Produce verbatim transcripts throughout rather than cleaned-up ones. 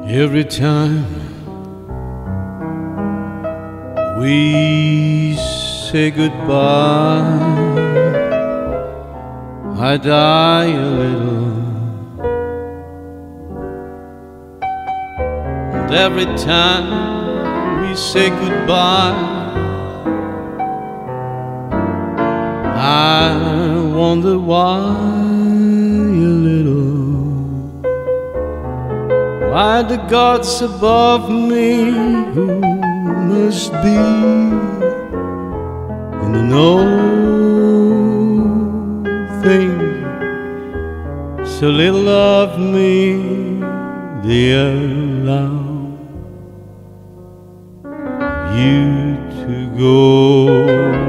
Every time we say goodbye, I die a little. And every time we say goodbye, I wonder why a little. Why the gods above me, who must be in the know thing, so little of me they allow you to go.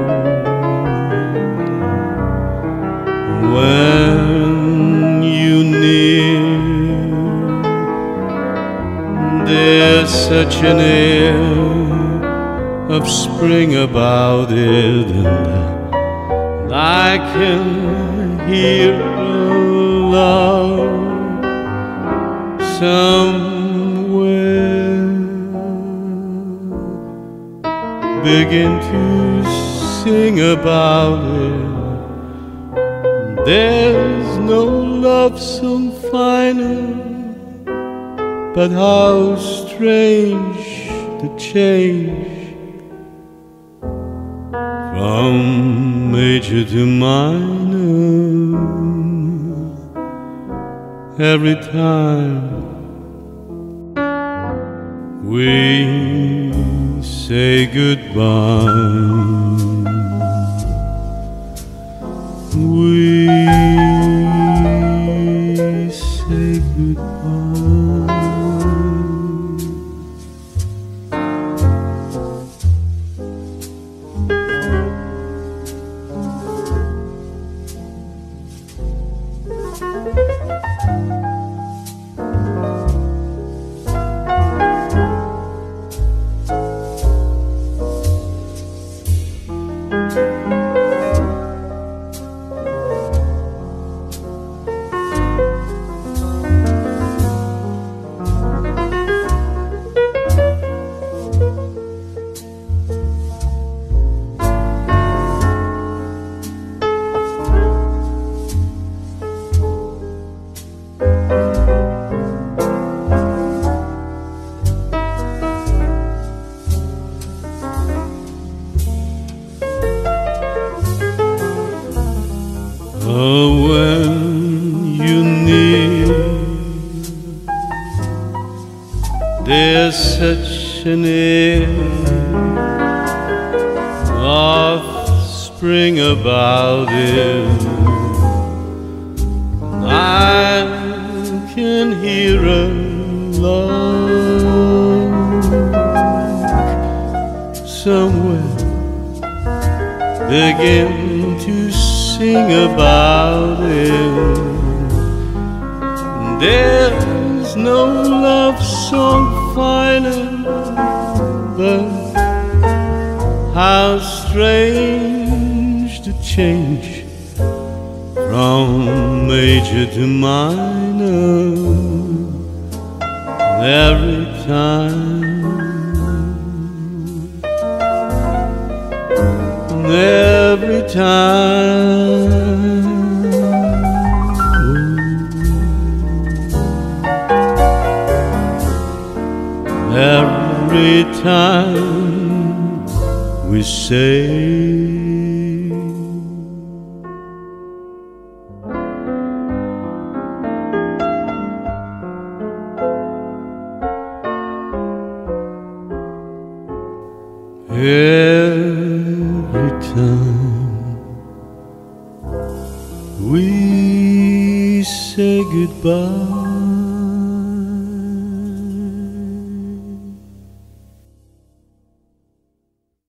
When you near, there's such an air of spring about it, and I can hear love somewhere begin to sing about it. There's no love song finer, but how strange the change from major to minor every time we say goodbye. We say goodbye. Oh, when you near, there's such an air of spring about it. I can hear a lark somewhere begin to sing about it. There's no love song finer, but how strange the change from major to minor every time. Every time, every time we say every time we say goodbye.